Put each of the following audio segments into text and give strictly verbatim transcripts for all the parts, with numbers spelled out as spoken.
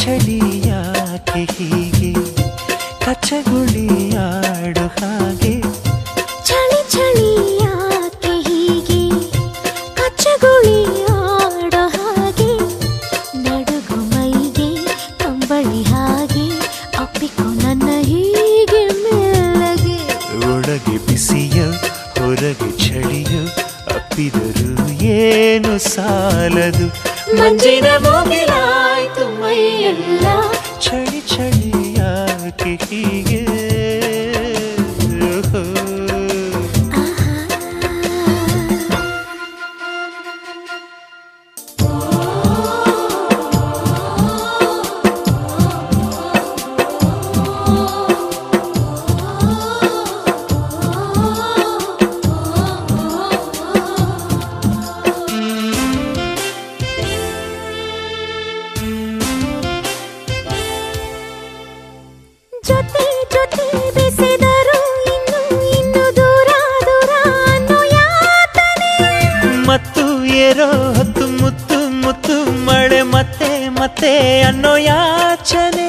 ಚಳಿ ಯಾಕೆ ಹೀಗೆ ಕಚ್ಚಗುಳಿ ಆಡು ಹಾಗೆ ಚಳಿ ಚಳಿ ಯಾಕೆ ಹೀಗೆ ಕಚ್ಚಗುಳಿ ಆಡೋ ಹಾಗೆ ನಡುಗು ಮೈಗೆ ಕಂಬಳಿ ಹಾಗೆ ಅಪ್ಪಿಕೊ ನನ್ನ ಹೀಗೆ ಮೆಲ್ಲಗೆ ಒಳಗೆ ಬಿಸಿಯ ಹೊರಗೆ ಚಳಿಯ ಅಪ್ಪಿದರೂ ಏನು ಸಾಲದು ಮಂಜಿನ ಮುಗಿಲಾಯ್ತು ಮೈಯೆಲ್ಲ ಚಳಿ ಚಳಿ ಯಾಕೆ ಹೀಗೆ ಜೊತೆ ಜೊತೆ ಬೆಸೆದರು ಇನ್ನು ಇನ್ನು ದೂರ ದೂರ ಅನ್ನೋ ಯಾತನೆ ಮತ್ತು ಏರೋ ಹೊತ್ತು ಮುತ್ತು ಮುತ್ತು ಮಳೆ ಮತ್ತೆ ಮತ್ತೆ ಅನ್ನೋ ಯಾಚನೆ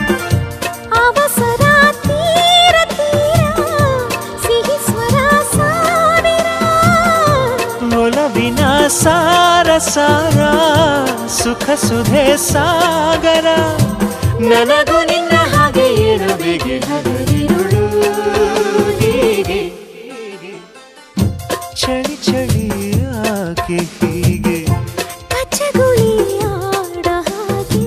ಅವಸರ ತೀರ ತೀರ ಸಿಹಿ ಸ್ವರ ಸಾವಿರ ಒಲವಿನ ಸಾರ ಸಾರ ಸುಖ ಸುಧೆ ಸಾಗರ ನನಗೂ ನಿನ್ನ ಹಾಗೆ ಇರಬೇಕೆ ಹಗಲಿರುಳು ಹೀಗೆ ಚಳಿ ಚಳಿ ಯಾಕೆ ಹೀಗೆ ಕಚ್ಚಗುಳಿ ಆಡೋ ಹಾಗೆ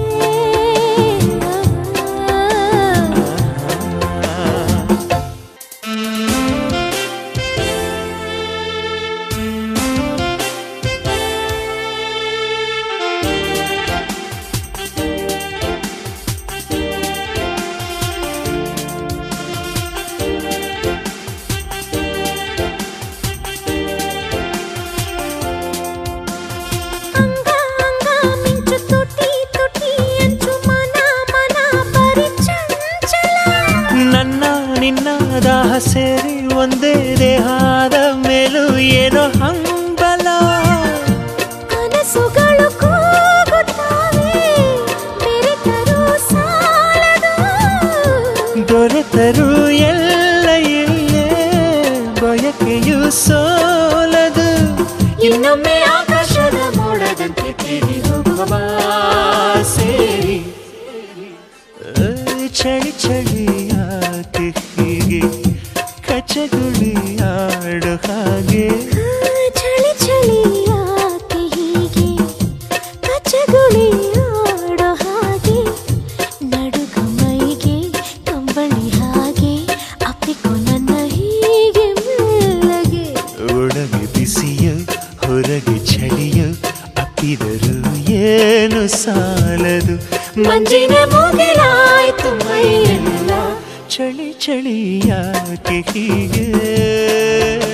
ಅಂಗ ಅಂಗ ಮಿಂಚು ತುಟಿ ತುಟಿ ಅಂಚು ಮನ ಮನ ಬರಿ ಚಂಚಲ ನನ್ನ ನಿನ್ನ ದಾಹ ಸೇರಿ ಒಂದೇ ದೇಹದ ಮೇಲೂ ಏನೋ ಹಂಬಲ ಕನಸುಗಳು ಕೂಗುತ್ತಾವೆ ಬೆರೆತರೂ ಸಾಲದು ದೊರೆತರು ಎಲ್ಲ ಇಲ್ಲೇ ಬಯಕೆಯು ಸೋಲದು ಇನ್ನೊಮ್ಮೆ ಆಕಾಶದ ಮೋಡದಂತೆ ತೇಲಿ ಹೋಗುವ ಸೇರಿ ಚಳಿ ಚಳಿ ಯಾಕೆ ಹೀಗೆ ಕಚ್ಚಗುಳಿ ಆಡು ಹಾಗೆ ಚಳಿ ಚಳಿ ಯಾಕೆ ಹೀಗೆ ಕಚ್ಚಗುಳಿ ಆಡೋ ಹಾಗೆ ನಡುಗು ಮೈಗೆ ಕಂಬಳಿ ಹಾಗೆ ಅಪ್ಪಿಕೊ ನನ್ನ ಹೀಗೆ ಮೆಲ್ಲಗೆ ಒಳಗೆ ಬಿಸಿಯ ಹೊರಗೆ ಚಳಿಯ ಅಪ್ಪಿದರೂ ಏನು ಸಾಲದು ಮಂಜಿನ ಮುಗಿಲಾಯ್ತು ಮೈಯೆಲ್ಲ ಚಳಿ ಚಳಿ ಯಾಕೆ ಹೀಗೆ